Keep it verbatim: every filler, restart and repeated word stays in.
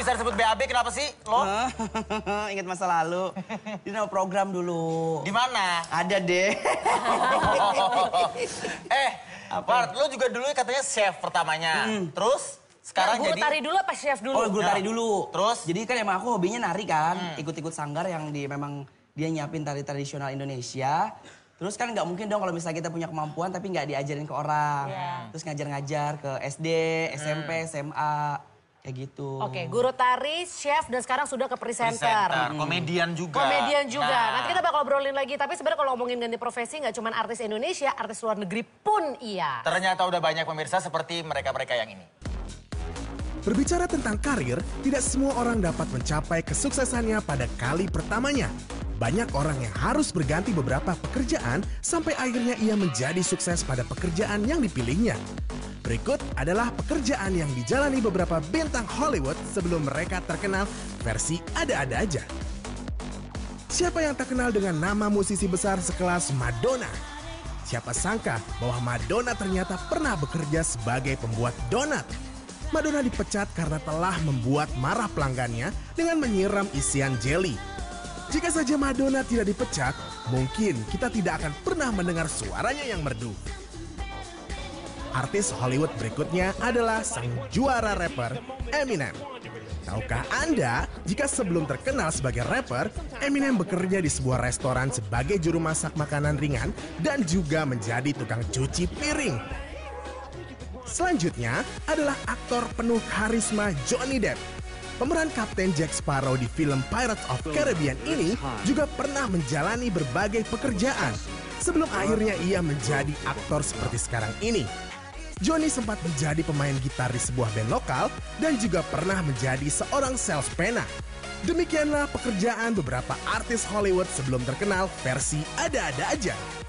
bisa disebut B A B, kenapa sih lo? Ingat masa lalu. Ini nama program dulu. Di mana? Ada deh. eh, Bart, lo juga dulu katanya chef pertamanya. Mm. Terus sekarang nah, guru jadi... tari dulu apa chef dulu? Oh, guru ya. tari dulu. Terus? Jadi kan emang aku hobinya nari kan. Ikut-ikut mm. sanggar yang di memang dia nyiapin tari tradisional Indonesia. Terus kan nggak mungkin dong kalau misalnya kita punya kemampuan tapi nggak diajarin ke orang. Yeah. Terus ngajar-ngajar ke S D, S M P, mm. S M A. Kayak gitu. Oke, guru tari, chef, dan sekarang sudah ke presenter. Presenter, hmm. komedian juga. Komedian juga. Nah. Nanti kita bakal obrolin lagi. Tapi sebenarnya kalau ngomongin ganti profesi, nggak cuma artis Indonesia, artis luar negeri pun iya. Ternyata udah banyak pemirsa seperti mereka-mereka yang ini. Berbicara tentang karir, tidak semua orang dapat mencapai kesuksesannya pada kali pertamanya. Banyak orang yang harus berganti beberapa pekerjaan sampai akhirnya ia menjadi sukses pada pekerjaan yang dipilihnya. Berikut adalah pekerjaan yang dijalani beberapa bintang Hollywood sebelum mereka terkenal versi ada-ada aja. Siapa yang tak kenal dengan nama musisi besar sekelas Madonna? Siapa sangka bahwa Madonna ternyata pernah bekerja sebagai pembuat donat. Madonna dipecat karena telah membuat marah pelanggannya dengan menyiram isian jelly. Jika saja Madonna tidak dipecat, mungkin kita tidak akan pernah mendengar suaranya yang merdu. Artis Hollywood berikutnya adalah sang juara rapper Eminem. Tahukah Anda, jika sebelum terkenal sebagai rapper, Eminem bekerja di sebuah restoran sebagai juru masak makanan ringan dan juga menjadi tukang cuci piring. Selanjutnya adalah aktor penuh karisma Johnny Depp. Pemeran Kapten Jack Sparrow di film Pirates of Caribbean ini juga pernah menjalani berbagai pekerjaan sebelum akhirnya ia menjadi aktor seperti sekarang ini. Johnny sempat menjadi pemain gitar di sebuah band lokal dan juga pernah menjadi seorang sales pena. Demikianlah pekerjaan beberapa artis Hollywood sebelum terkenal versi ada-ada aja.